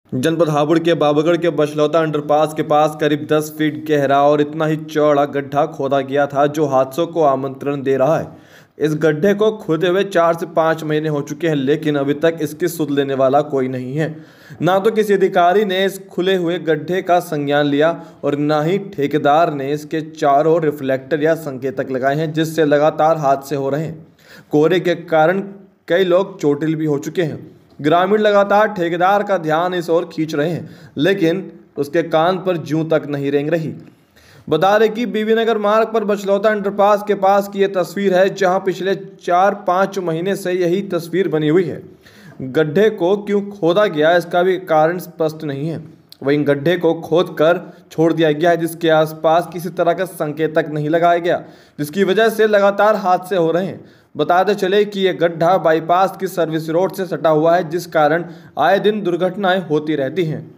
जनपद हापुड़ के बाबूगढ़ के बछलौता अंडरपास के पास करीब 10 फीट गहरा और इतना ही चौड़ा गड्ढा खोदा गया था जो हादसों को आमंत्रण दे रहा है। इस गड्ढे को खोदे हुए 4 से 5 महीने हो चुके हैं, लेकिन अभी तक इसकी सुध लेने वाला कोई नहीं है। ना तो किसी अधिकारी ने इस खुले हुए गड्ढे का संज्ञान लिया और ना ही ठेकेदार ने इसके चारों ओर रिफ्लेक्टर या संकेतक लगाए हैं, जिससे लगातार हादसे हो रहे हैं। कोहरे के कारण कई लोग चोटिल भी हो चुके हैं। ग्रामीण लगातार ठेकेदार का ध्यान इस ओर खींच रहे हैं, लेकिन उसके कान पर जूं तक नहीं रेंग रही। बता दें कि बीबीनगर मार्ग पर बछलौता अंडरपास के पास की यह तस्वीर है, जहां पिछले 4-5 महीने से यही तस्वीर बनी हुई है। गड्ढे को क्यों खोदा गया, इसका भी कारण स्पष्ट नहीं है। वहीं गड्ढे को खोद कर छोड़ दिया गया है, जिसके आसपास किसी तरह का संकेतक नहीं लगाया गया, जिसकी वजह से लगातार हादसे हो रहे हैं। बताते चले कि यह गड्ढा बाईपास की सर्विस रोड से सटा हुआ है, जिस कारण आए दिन दुर्घटनाएं होती रहती हैं।